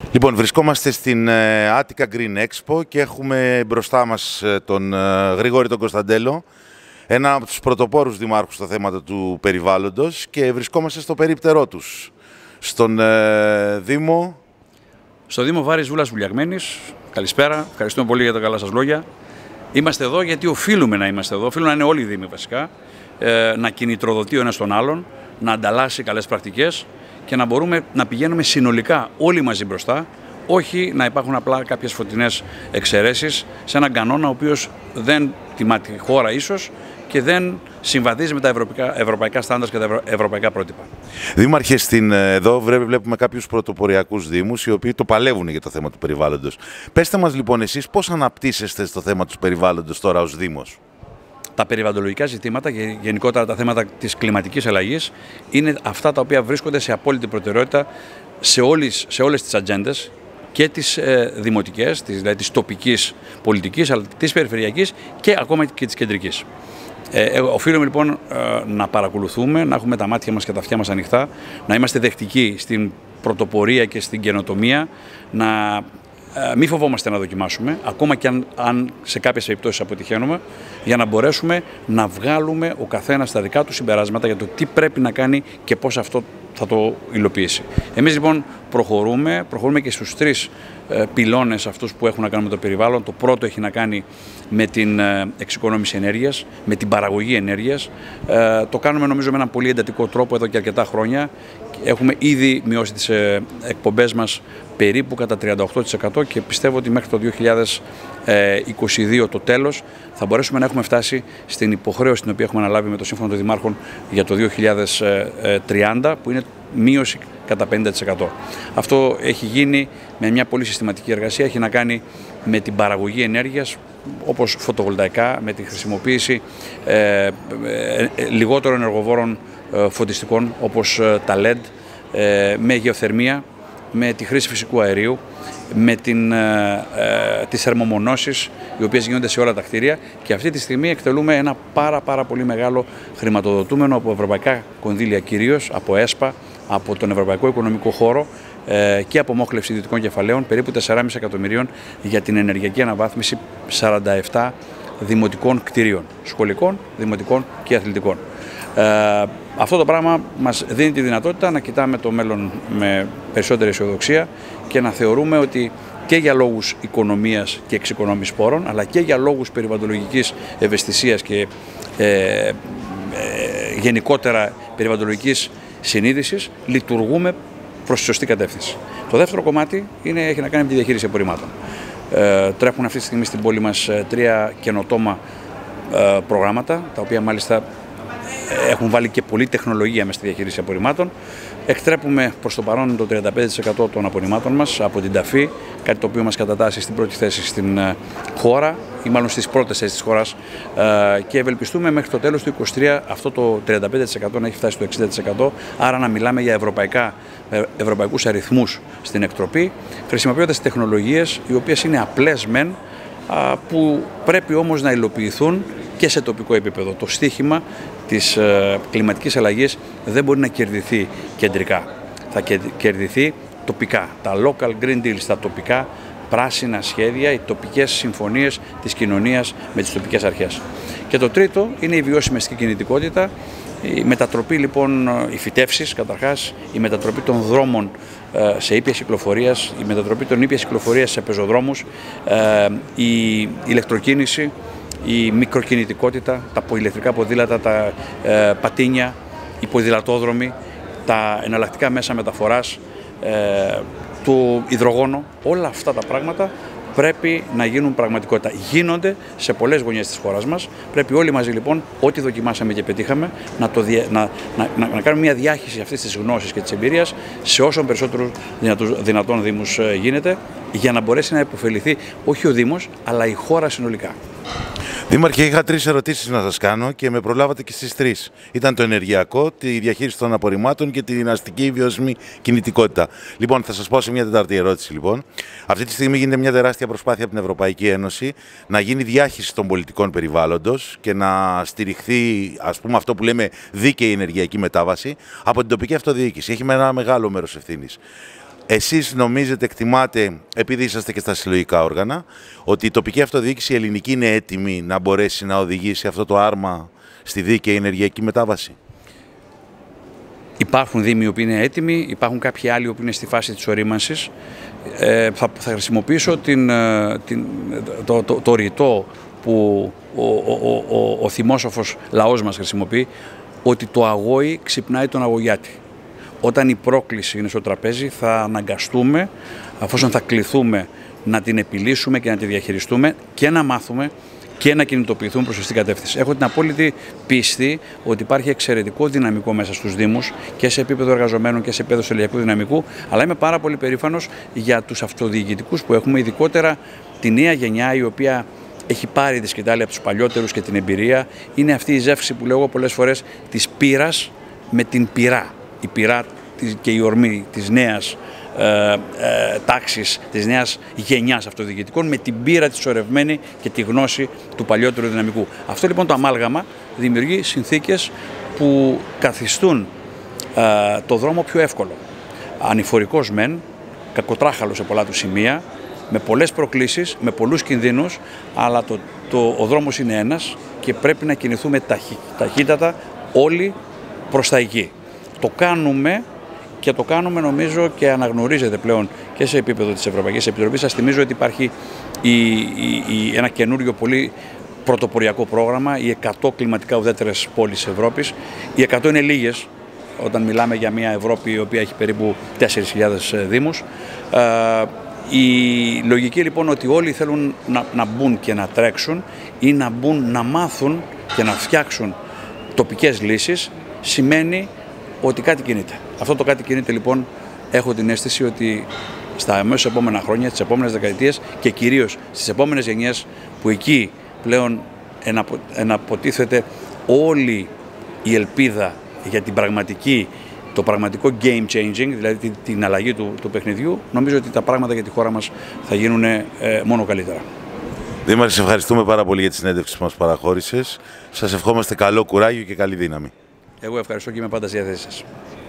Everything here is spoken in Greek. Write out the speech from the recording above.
Λοιπόν, βρισκόμαστε στην Attica Green Expo και έχουμε μπροστά μας τον Γρηγόρη τον Κωνσταντέλο, ένα από τους πρωτοπόρους δημάρχους στα θέματα του περιβάλλοντος, και βρισκόμαστε στο περίπτερό τους, στον Δήμο. Στο Δήμο Βάρης Βούλας Βουλιαγμένης. Καλησπέρα, ευχαριστούμε πολύ για τα καλά σας λόγια. Είμαστε εδώ γιατί οφείλουμε να είμαστε εδώ, οφείλουν να είναι όλοι οι Δήμοι βασικά, να κινητροδοτεί ο ένας τον άλλον, να ανταλλάσσει καλές πρακτικές και να μπορούμε να πηγαίνουμε συνολικά όλοι μαζί μπροστά, όχι να υπάρχουν απλά κάποιες φωτεινές εξαιρέσεις σε έναν κανόνα ο οποίος δεν τιμά τη χώρα ίσως και δεν συμβαδίζει με τα ευρωπαϊκά στάνταρ και τα ευρωπαϊκά πρότυπα. Δήμαρχε, εδώ βλέπουμε κάποιους πρωτοποριακούς δήμους οι οποίοι το παλεύουν για το θέμα του περιβάλλοντος. Πέστε μας λοιπόν εσείς πώς αναπτύσσεστε στο θέμα του περιβάλλοντος τώρα ως Δήμος. Τα περιβαλλοντολογικά ζητήματα και γενικότερα τα θέματα της κλιματικής αλλαγής είναι αυτά τα οποία βρίσκονται σε απόλυτη προτεραιότητα σε όλες τις ατζέντες, και τις δημοτικές, δηλαδή της τοπικής πολιτικής, αλλά της περιφερειακής και ακόμα και της κεντρικής. Οφείλουμε λοιπόν να παρακολουθούμε, να έχουμε τα μάτια μας και τα αυτιά μας ανοιχτά, να είμαστε δεκτικοί στην πρωτοπορία και στην καινοτομία, να μην φοβόμαστε να δοκιμάσουμε, ακόμα και αν σε κάποιες περιπτώσεις αποτυχαίνουμε, για να μπορέσουμε να βγάλουμε ο καθένας τα δικά του συμπεράσματα για το τι πρέπει να κάνει και πώς αυτό θα το υλοποιήσει. Εμείς λοιπόν προχωρούμε και στους τρεις πυλώνες αυτούς που έχουν να κάνουν με το περιβάλλον. Το πρώτο έχει να κάνει με την εξοικονόμηση ενέργειας, με την παραγωγή ενέργειας. Το κάνουμε νομίζω με έναν πολύ εντατικό τρόπο εδώ και αρκετά χρόνια. Έχουμε ήδη μειώσει τις εκπομπές μας περίπου κατά 38% και πιστεύω ότι μέχρι το 2022 το τέλος θα μπορέσουμε να έχουμε φτάσει στην υποχρέωση την οποία έχουμε αναλάβει με το Σύμφωνο των Δημάρχων για το 2030, που είναι μείωση κατά 50%. Αυτό έχει γίνει με μια πολύ συστηματική εργασία, έχει να κάνει με την παραγωγή ενέργειας όπως φωτοβολταϊκά, με τη χρησιμοποίηση λιγότερων ενεργοβόρων φωτιστικών όπως τα LED, με γεωθερμία, με τη χρήση φυσικού αερίου, με τις θερμομονώσεις οι οποίες γίνονται σε όλα τα κτίρια, και αυτή τη στιγμή εκτελούμε ένα πάρα πολύ μεγάλο χρηματοδοτούμενο από ευρωπαϊκά κονδύλια, κυρίως από ΕΣΠΑ, από τον Ευρωπαϊκό Οικονομικό Χώρο και από μόχλευση ιδιωτικών κεφαλαίων, περίπου 4,5 εκατομμυρίων για την ενεργειακή αναβάθμιση 47 δημοτικών κτιρίων, σχολικών, δημοτικών και αθλητικών. Αυτό το πράγμα μας δίνει τη δυνατότητα να κοιτάμε το μέλλον με περισσότερη αισιοδοξία και να θεωρούμε ότι και για λόγους οικονομίας και εξοικονόμησης πόρων, αλλά και για λόγους περιβαλλοντολογικής ευαισθησίας και γενικότερα περιβαλλοντολογικής συνείδησης, λειτουργούμε προς τη σωστή κατεύθυνση. Το δεύτερο κομμάτι έχει να κάνει με τη διαχείριση απορριμμάτων. Τρέχουν αυτή τη στιγμή στην πόλη μας 3 καινοτόμα προγράμματα, τα οποία μάλιστα έχουν βάλει και πολλή τεχνολογία μέσα στη διαχείριση απορριμμάτων. Εκτρέπουμε προς το παρόν το 35% των απορριμμάτων μας από την ταφή, κάτι το οποίο μας κατατάσσει στην πρώτη θέση στην χώρα, ή μάλλον στις πρώτες θέσεις της χώρας, και ευελπιστούμε μέχρι το τέλος του 2023 αυτό το 35% να έχει φτάσει στο 60%, άρα να μιλάμε για ευρωπαϊκούς αριθμούς στην εκτροπή, χρησιμοποιώντας τεχνολογίες οι οποίες είναι απλές μεν, που πρέπει όμως να υλοποιηθούν και σε τοπικό επίπεδο. Το στίχημα της κλιματικής αλλαγής δεν μπορεί να κερδιθεί κεντρικά. Θα κερδιθεί τοπικά. Τα local green deals, τα τοπικά πράσινα σχέδια, οι τοπικές συμφωνίες της κοινωνίας με τις τοπικές αρχές. Και το τρίτο είναι η βιώσιμη αστική κινητικότητα, η μετατροπή λοιπόν, οι φυτεύσεις καταρχάς, η μετατροπή των δρόμων σε ήπιας κυκλοφορίας, η μετατροπή των ήπιας κυκλοφορίας σε πεζοδρόμους, η ηλεκτροκίνηση, η μικροκινητικότητα, τα ηλεκτρικά ποδήλατα, τα πατίνια, οι ποδηλατόδρομοι, τα εναλλακτικά μέσα μεταφοράς, το υδρογόνο, όλα αυτά τα πράγματα πρέπει να γίνουν πραγματικότητα. Γίνονται σε πολλές γωνιές της χώρας μας. Πρέπει όλοι μαζί λοιπόν, ό,τι δοκιμάσαμε και πετύχαμε, να κάνουμε μια διάχυση αυτής της γνώσης και της εμπειρίας σε όσων περισσότερους δυνατόν Δήμους γίνεται, για να μπορέσει να υποφεληθεί όχι ο Δήμος, αλλά η χώρα συνολικά. Δήμαρχε, είχα 3 ερωτήσεις να σας κάνω και με προλάβατε και στις 3. Ήταν το ενεργειακό, τη διαχείριση των απορριμμάτων και την αστική βιώσιμη κινητικότητα. Λοιπόν, θα σας πω σε μια τέταρτη ερώτηση. Λοιπόν, αυτή τη στιγμή γίνεται μια τεράστια προσπάθεια από την Ευρωπαϊκή Ένωση να γίνει διάχυση των πολιτικών περιβάλλοντος και να στηριχθεί, ας πούμε, αυτό που λέμε δίκαιη ενεργειακή μετάβαση από την τοπική αυτοδιοίκηση. Έχει με ένα μεγάλο μέρος ευθύνης. Εσείς νομίζετε, εκτιμάτε, επειδή είσαστε και στα συλλογικά όργανα, ότι η τοπική αυτοδιοίκηση η ελληνική είναι έτοιμη να μπορέσει να οδηγήσει αυτό το άρμα στη δίκαιη ενεργειακή μετάβαση? Υπάρχουν δήμοι που είναι έτοιμοι, υπάρχουν κάποιοι άλλοι που είναι στη φάση της ορίμανσης. Θα χρησιμοποιήσω το ρητό που ο θυμόσοφος λαός μας χρησιμοποιεί, ότι το αγόη ξυπνάει τον αγωγιάτη. Όταν η πρόκληση είναι στο τραπέζι, θα αναγκαστούμε, αφόσον θα κληθούμε να την επιλύσουμε και να τη διαχειριστούμε και να μάθουμε και να κινητοποιηθούμε προς σωστή κατεύθυνση. Έχω την απόλυτη πίστη ότι υπάρχει εξαιρετικό δυναμικό μέσα στους Δήμους και σε επίπεδο εργαζομένων και σε επίπεδο στελεχειακού δυναμικού, αλλά είμαι πάρα πολύ περήφανος για τους αυτοδιοικητικούς που έχουμε, ειδικότερα τη νέα γενιά η οποία έχει πάρει τη σκητάλη από τους παλιότερους και την εμπειρία. Είναι αυτή η ζεύξη που λέω πολλές φορές της πύρας με την πυρά. Η πυρά και η ορμή της νέας τάξης, της νέας γενιάς αυτοδιοικητικών, με την πείρα της σωρευμένη και τη γνώση του παλιότερου δυναμικού. Αυτό λοιπόν το αμάλγαμα δημιουργεί συνθήκες που καθιστούν το δρόμο πιο εύκολο. Ανηφορικός μεν, κακοτράχαλο σε πολλά του σημεία, με πολλές προκλήσεις, με πολλούς κινδύνους, αλλά ο δρόμος είναι ένας και πρέπει να κινηθούμε ταχύτατα όλοι προς τα εκεί. Το κάνουμε και το κάνουμε νομίζω και αναγνωρίζεται πλέον και σε επίπεδο της Ευρωπαϊκής Επιτροπής. Σας θυμίζω ότι υπάρχει ένα καινούριο πολύ πρωτοποριακό πρόγραμμα, οι 100 κλιματικά ουδέτερες πόλεις της Ευρώπης. Οι 100 είναι λίγες όταν μιλάμε για μια Ευρώπη η οποία έχει περίπου 4.000 δήμους. Η λογική λοιπόν ότι όλοι θέλουν να μπουν και να τρέξουν ή να μπουν να μάθουν και να φτιάξουν τοπικές λύσεις σημαίνει ότι κάτι κινείται. Αυτό το κάτι κινείται λοιπόν, έχω την αίσθηση ότι στα αμέσως επόμενα χρόνια, στις επόμενες δεκαετίες και κυρίως στις επόμενες γενιές που εκεί πλέον εναποτίθεται όλη η ελπίδα για το πραγματικό game changing, δηλαδή την αλλαγή του παιχνιδιού, νομίζω ότι τα πράγματα για τη χώρα μας θα γίνουν μόνο καλύτερα. Δήμαρχε, σε ευχαριστούμε πάρα πολύ για τη συνέντευξη που μας παραχώρησες. Σας ευχόμαστε καλό κουράγιο και καλή δύναμη. Εγώ ευχαριστώ και είμαι πάντα στη διάθεσή σας.